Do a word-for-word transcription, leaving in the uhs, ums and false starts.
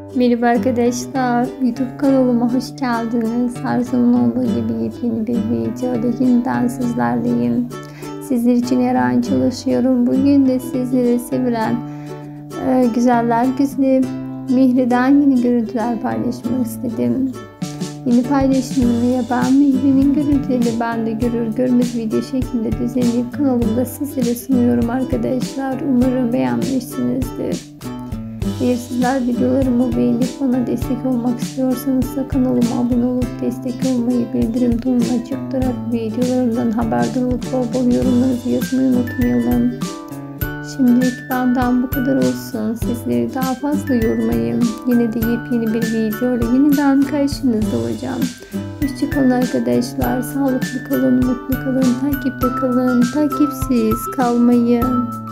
Merhaba arkadaşlar, YouTube kanalıma hoş geldiniz. Her zaman olduğu gibi yepyeni bir videoda yeniden sizlerleyim. Sizler için her an çalışıyorum. Bugün de sizlere sevilen e, güzeller güzeli Mihri'den yeni görüntüler paylaşmak istedim. Yeni paylaşımını yapan Mihri'nin görüntülerini ben de görür görmez video şeklinde düzenleyip kanalımda sizlere sunuyorum arkadaşlar. Umarım beğenmişsinizdir. Eğer sizler videolarımı beğenip bana destek olmak istiyorsanız da kanalıma abone olup destek olmayı, bildirim tonunu açık tutarak videolarımdan haberdar olup bol bol yorumlarınızı yazmayı unutmayalım. Şimdilik benden bu kadar olsun. Sizleri daha fazla yormayayım. Yine de yepyeni bir videoyla yeniden karşınızda olacağım. Hoşçakalın arkadaşlar. Sağlıklı kalın, mutlu kalın, takipte kalın, takipsiz kalmayın.